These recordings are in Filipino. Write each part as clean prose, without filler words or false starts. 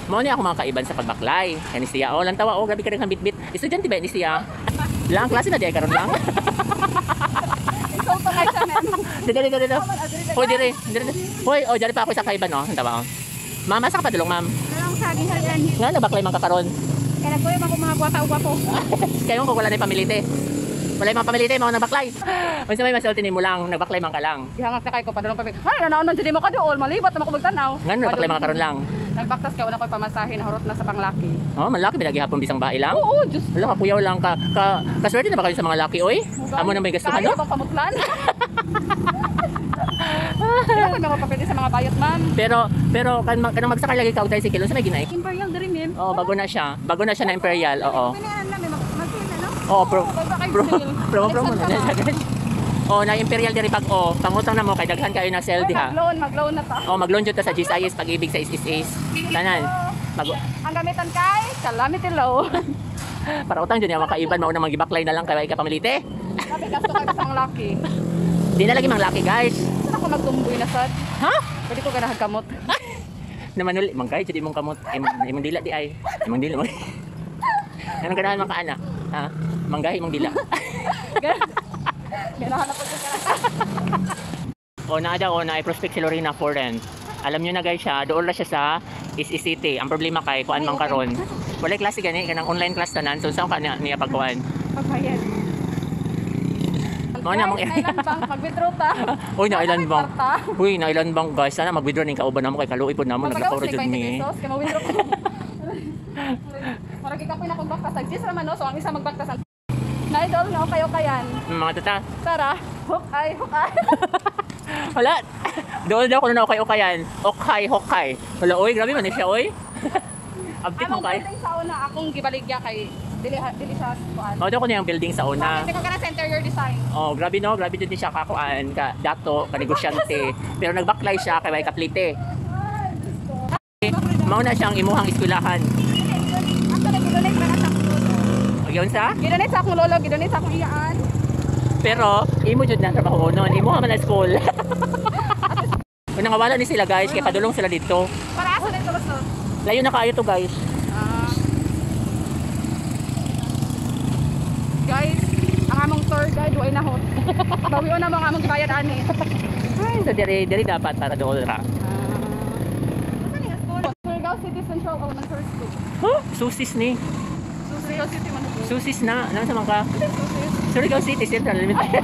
Mao ni ako mga kaiban sa pagbaklay. Kani siya lang tawa grabe ka rin bitbit. Estudyante ba ni siya? Lang klase na di ay karon lang. Ikaw pa kay sa men. Dito. Hoy dire. Hoy, jari pa ako sa kaiban no. Tawa. Mama sa ka padulong ma'am. Karong saging halian. Nga nagbaklay man ka karon. Kaya nagkuya man ko mga gwata-gwapo. Kayo ko wala na pamilite. Wala yung mga pamilite mo nagbaklay. Unsa may masulti nimo lang nagbaklay man ka lang. Gihangak na kay ko padulong pa. Ay, nanaon man jud mo ka dool, malibat na ko magtanaw. Nga nagbaklay man ka karon lang. Nagbaktas ka wala koy pamasahe na hurot na sa panglaki. Oh, malaki binagihapon bisang bahay lang. Oo, just. Wala ka kuyaw lang ka kaswerte na ba kayo sa mga laki oy? Amo na may gastuhan no? Kaya bang pamutlan? Kaya ko nakapapili sa mga bayot man. Pero kanang magsakay lagi ka og tricycle sa may ginay. Imperial diri mem. Oh, bago na siya na Imperial. Oo. Pinahan namin magpila no? Oo, promo na. Oh, na Imperial diri pag pangutang na mo kay daghan kayo na sell diha. Magloan na ta. Oh, mag-loan jud ta sa GSIS pag-ibig sa SSS. Tanan. Ang gamitan kay calamity loan. Para utang jud ya makaiban mao na magibaklay na lang kay ka pamilite. Sabi gasto kay sa panglaki. Di na lagi mang laki, guys. Saan ako magtumboy na sad? Ha? Pwede ko ganahan kamot. Naman uli, manggay jud imong kamot. Imong dila di ay. Imong dila mo. Anong ganahan man kaana? Ha? Manggay imong dila. Ganahan na po ko O na ay prospect si Lorena for rent. Alam niyo na guys siya, doon na siya sa City. Ang problema kay kuan man karon. Wala klase gani kanang online class tanan. So saan ka niya pagkuan? Pagbayad. Mao na mong Island Bank mag-withdraw ta. Uy, na Island Bank. Uy, na Island Bank guys. Sana mag-withdraw ning kauban namo kay kaluoy pod namo naglakoro jud mi. Pesos kay ma-withdraw ko. Para gikapoy na kog baktas. Nagsis raman no, so ang isa magbaktas. Naidol no kayo kayan. Mga tata. Tara, hukay. Wala. Doon daw ko na okay-okayan. Okay. Wala, oy, grabe man siya, oy. Update mo kay. Building sa una akong gibaligya kay dili sa kuan. Oh, daw ko na yung building sa una. Hindi ko kana sa interior design. Oh, grabe no, grabe din siya kakuan, ka dato, ka negosyante. Pero nagbaklay siya kay may kaplite. Mao na siyang imuhang eskwelahan. Ako nag-donate na sa lolo. Yun sa? Gidonate sa akong lolo, gidonate sa akong iyaan. Pero imo jud na trabaho noon. Imo man na school. Kung wala ni sila guys, kay padulong sila dito. Para asa na ito gusto? Layo na kaayo to guys. Guys, ang among tour guide way nahot. Bawion na mga among gibayad ani. Ay, so diri dapat para doon ra. Surigao City Central Elementary School. Huh? Susis ni. Surigao City man. Susis na. Ano sa mga? Susis. Surigao City Central Elementary.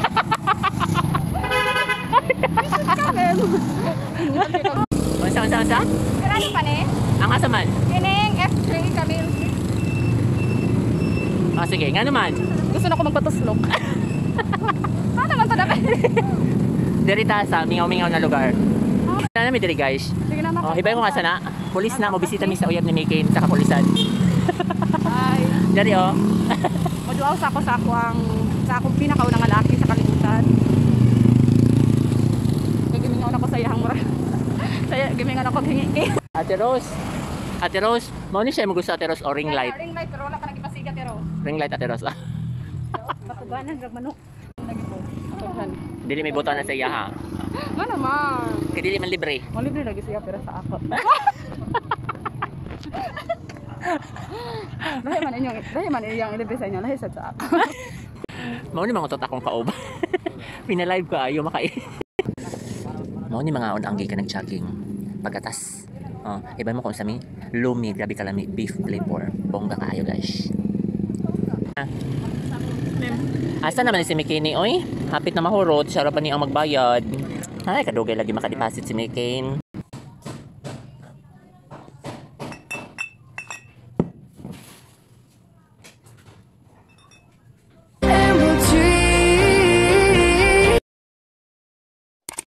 Unsa? Karani pa ni? Ang asa man? Kining F3 Camille. Ah, sige, nga naman. Gusto na ko magpatuslok. Ano naman to dapat? Diri ta sa mingaw-mingaw na lugar. Na namin diri guys. Sige na Oh, hibay ko nga sana. Pulis na mo bisita mi sa uyab ni Mikin sa kapulisan. Ay, Diri oh. maduaw sa akong pinakaunang lalaki sa kalibutan. Gimingaw na ko sa iyang mura. Saya gimingaw na ko hingi kay. Ate Rose, mao ni siya mo gusto Ate Rose o ring light? Ring light pero wala pa nagipasigat pero. Ring light Ate Rose. Patuganan rag manok. Lagi po. Patugan. Dili may buton na sa iya ha. Ano man? Kay dili man libre. Mo libre lagi siya pero sa ako. Dahil man inyong libre sa inyo lahi sa ako. Mao ni mga utot akong kauban. Pina-live ko ayo makai. Mao ni mga unanggi ka nag-jogging. Pagatas. Oh, iba mo kung sa mi lumi, grabe kalami beef flavor. Bongga kaayo guys. Asa naman si Mekini oy? Hapit na mahurot, siya ra pa ni ang magbayad. Ay, kadugay lagi makadeposit si Mekin.